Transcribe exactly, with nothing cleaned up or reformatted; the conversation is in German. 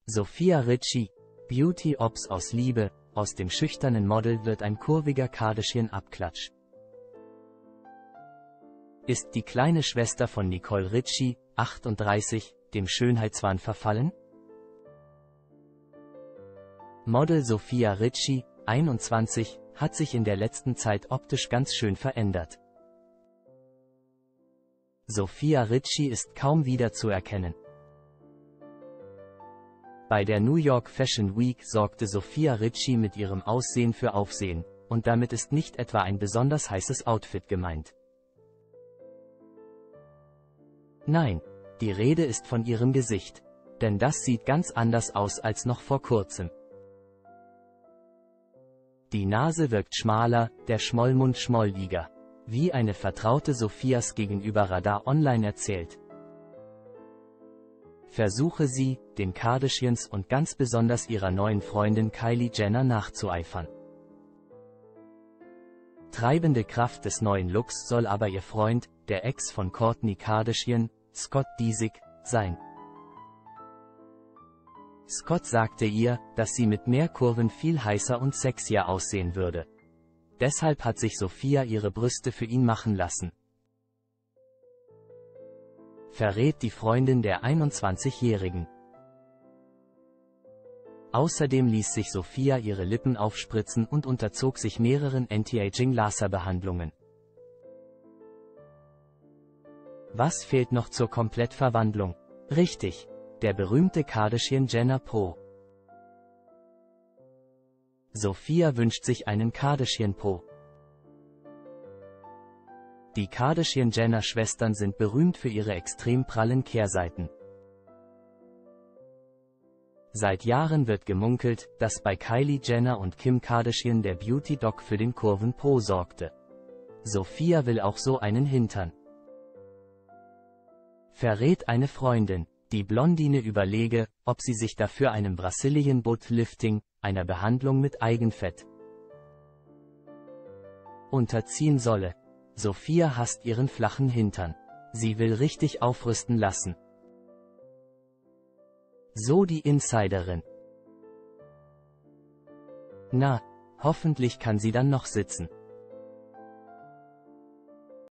Sofia Richie, Beauty Ops aus Liebe, aus dem schüchternen Model wird ein kurviger Kardashian-Abklatsch. Ist die kleine Schwester von Nicole Richie, achtunddreißig, dem Schönheitswahn verfallen? Model Sofia Richie, einundzwanzig, hat sich in der letzten Zeit optisch ganz schön verändert. Sofia Richie ist kaum wiederzuerkennen. Bei der New York Fashion Week sorgte Sofia Richie mit ihrem Aussehen für Aufsehen, und damit ist nicht etwa ein besonders heißes Outfit gemeint. Nein, die Rede ist von ihrem Gesicht, denn das sieht ganz anders aus als noch vor kurzem. Die Nase wirkt schmaler, der Schmollmund schmolliger, wie eine Vertraute Sofias gegenüber Radar Online erzählt. Versuche sie, den Kardashians und ganz besonders ihrer neuen Freundin Kylie Jenner nachzueifern. Treibende Kraft des neuen Looks soll aber ihr Freund, der Ex von Kourtney Kardashian, Scott Disick, sein. Scott sagte ihr, dass sie mit mehr Kurven viel heißer und sexier aussehen würde. Deshalb hat sich Sofia ihre Brüste für ihn machen lassen. Verrät die Freundin der einundzwanzigjährigen. Außerdem ließ sich Sofia ihre Lippen aufspritzen und unterzog sich mehreren Anti-Aging-Laserbehandlungen. Was fehlt noch zur Komplettverwandlung? Richtig, der berühmte Kardashian-Jenner Po. Sofia wünscht sich einen Kardashian-Po. Die Kardashian-Jenner-Schwestern sind berühmt für ihre extrem prallen Kehrseiten. Seit Jahren wird gemunkelt, dass bei Kylie Jenner und Kim Kardashian der Beauty-Doc für den kurven Po sorgte. Sofia will auch so einen Hintern. Verrät eine Freundin, die Blondine überlege, ob sie sich dafür einem Brazilian Butt Lifting, einer Behandlung mit Eigenfett, unterziehen solle. Sofia hasst ihren flachen Hintern. Sie will richtig aufrüsten lassen. So die Insiderin. Na, hoffentlich kann sie dann noch sitzen.